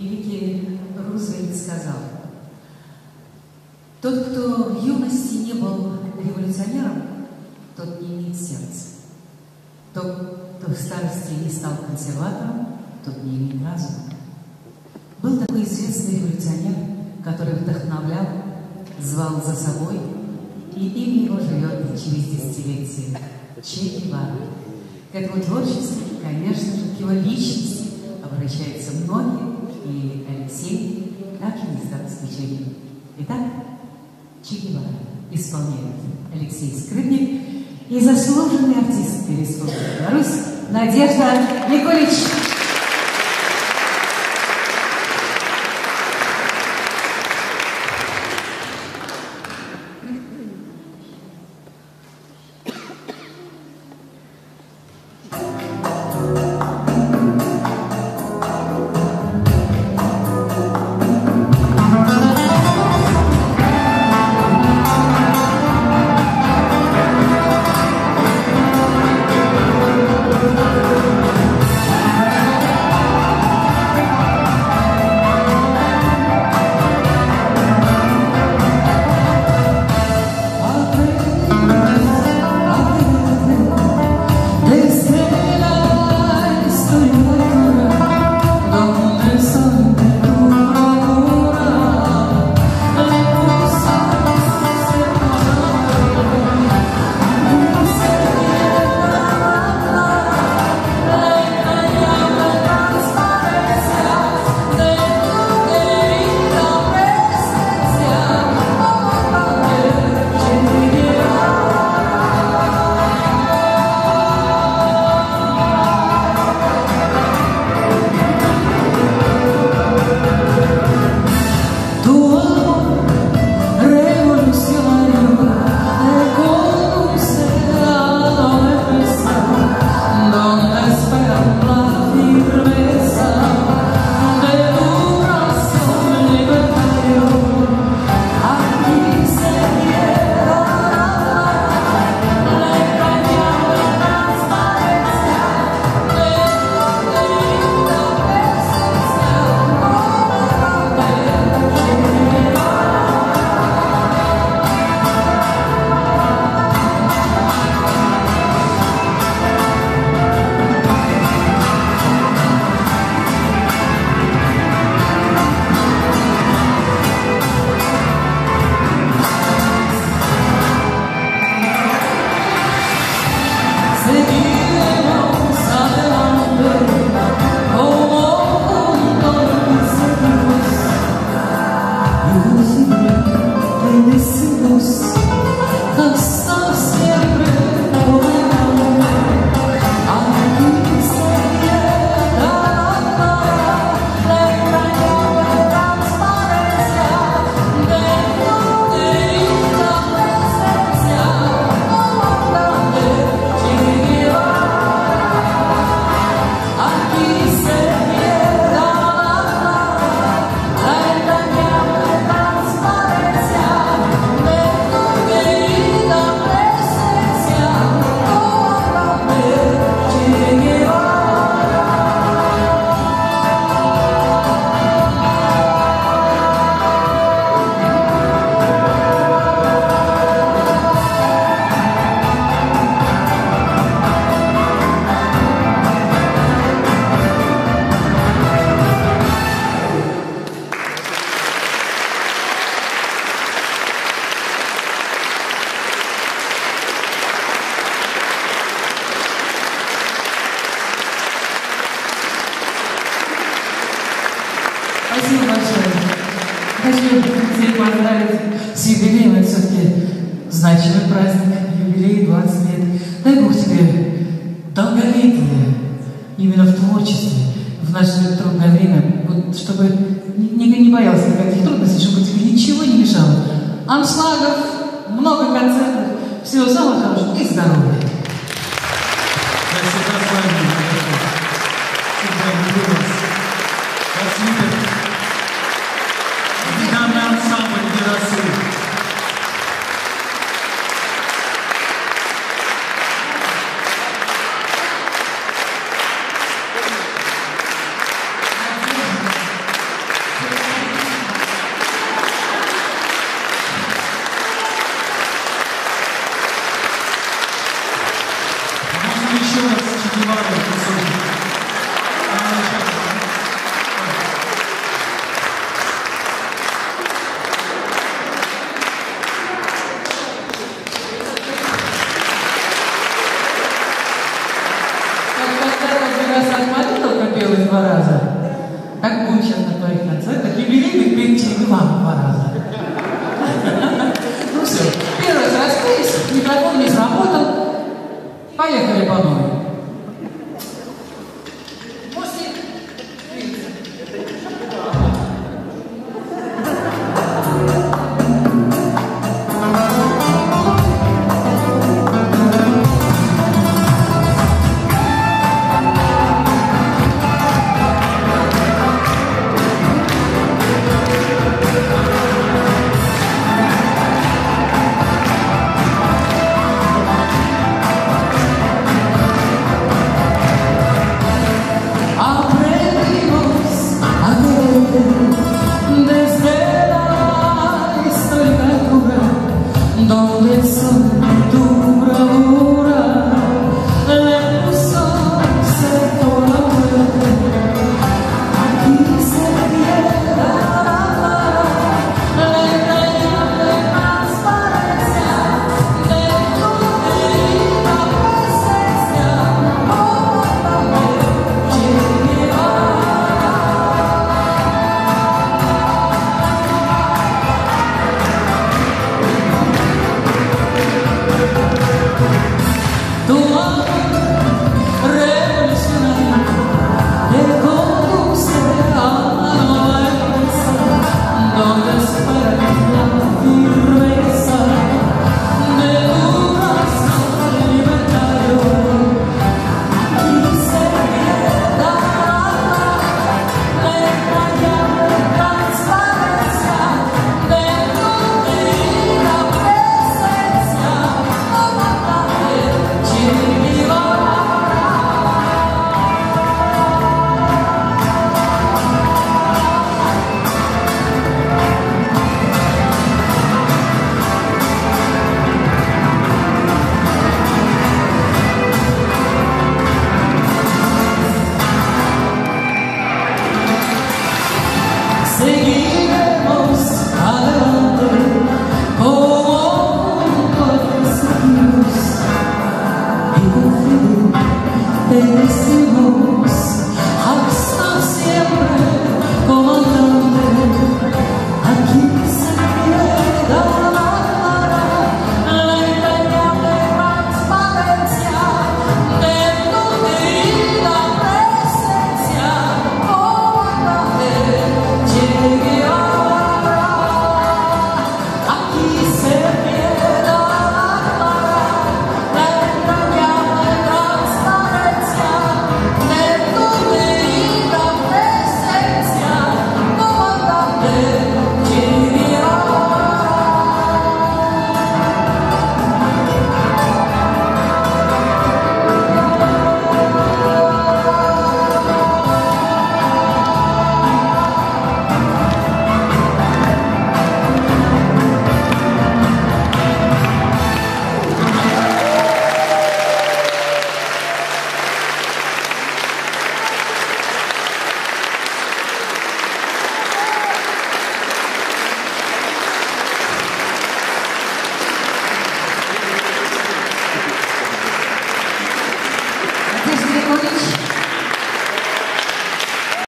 великий Рузвельт сказал: тот, кто в юности не был революционером, тот не имеет сердца. Тот, кто в старости не стал консерватором, тот не имеет разума. Был такой известный революционер, который вдохновлял, звал за собой, и имя его живет через десятилетия. Че Гевара. К этому творчеству, конечно же, к его личности обращаются многие, и Алексей также не стал исключением. Итак, Че Гевара исполняет Алексей Скрипник и заслуженный артист Республики Беларусь Надежда Николич. Спасибо большое. Хочу всех поздравить с юбилеем. Это все-таки значимый праздник. Юбилей 20 лет. Дай Бог тебе долголетие именно в творчестве, в наше трудное время. Вот, чтобы не боялся никаких трудностей, чтобы тебе ничего не мешало. Аншлагов, много концертов. Всего самого хорошего и здоровья. Я всегда с вами. Всегда люблю вас. Вас любят. Динамный ансамбль «Герасы». как будет сейчас на твоих концертах, юбилейных петь Че Гевару 2 раза. Ну все, первый раз раскрылись, микрофон не сработал, поехали по новой. Надежда Григорьевич.